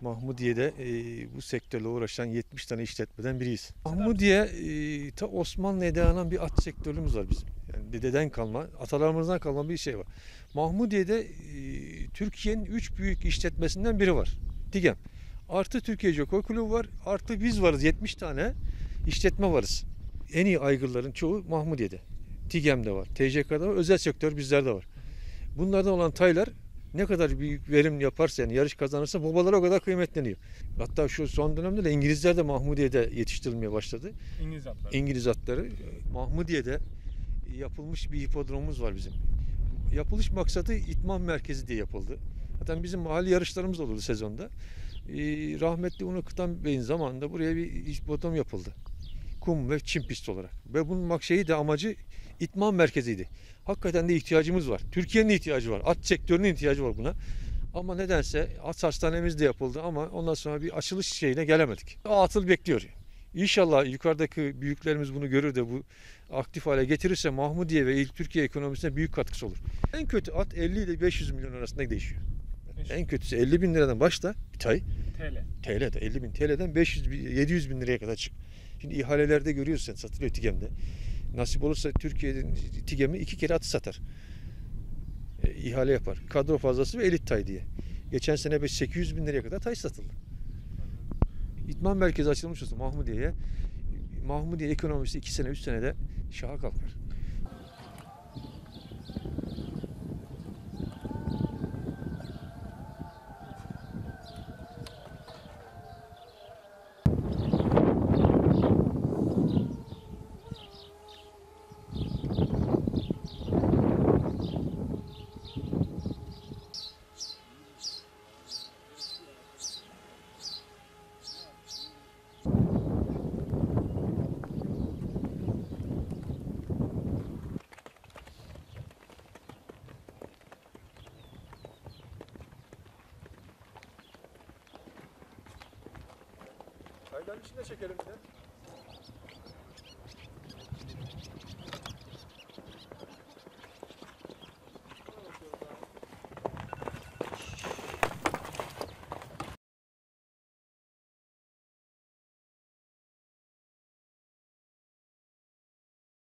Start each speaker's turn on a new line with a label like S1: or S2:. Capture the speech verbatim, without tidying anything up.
S1: Mahmudiye'de e, bu sektörle uğraşan yetmiş tane işletmeden biriyiz. Mahmudiye e, ta Osmanlı'ya dayanan bir at sektörümüz var bizim. Yani dededen kalma, atalarımızdan kalma bir şey var. Mahmudiye'de e, Türkiye'nin üç büyük işletmesinden biri var. TİGEM. Artı Türkiye Jockey Kulübü var. Artı biz varız. yetmiş tane işletme varız. En iyi aygırların çoğu Mahmudiye'de. TİGEM'de var. T C K'da var. Özel sektör bizlerde var. Bunlardan olan taylar ne kadar büyük verim yaparsa, yani yarış kazanırsa babalar o kadar kıymetleniyor. Hatta şu son dönemde de İngilizler de Mahmudiye'de yetiştirilmeye başladı.
S2: İngiliz atları.
S1: İngiliz atları. Mahmudiye'de yapılmış bir hipodromumuz var bizim. Yapılış maksadı itman merkezi diye yapıldı. Zaten bizim mahalli yarışlarımız olurdu sezonda. Ee, rahmetli Unu Kıtan Bey'in zamanında buraya bir hipodrom yapıldı. Kum ve çim pist olarak. Ve bunun şeyi de amacı itman merkeziydi. Hakikaten de ihtiyacımız var. Türkiye'nin ihtiyacı var. At sektörünün ihtiyacı var buna. Ama nedense at hastanemiz de yapıldı ama ondan sonra bir açılış şeyine gelemedik. Atıl bekliyor. İnşallah yukarıdaki büyüklerimiz bunu görür de bu aktif hale getirirse Mahmudiye ve ilk Türkiye ekonomisine büyük katkısı olur. En kötü at elli ile beş yüz milyon arasında değişiyor. En kötüsü elli bin liradan başla bir tay.
S2: T L.
S1: T L'de elli bin T L'den beş yüz yedi yüz bin liraya kadar çık. Şimdi ihalelerde görüyorsun, satılıyor TİGEM'de. Nasip olursa Türkiye'nin TİGEM'i iki kere atı satar. E, ihale yapar. Kadro fazlası ve elit tay diye. Geçen sene sekiz yüz bin liraya kadar tay satıldı. İtman merkezi açılmış olsa Mahmudiye'ye, Mahmudiye ekonomisi iki sene üç senede şaha kalkar. Çayların içinde çekelim bir de.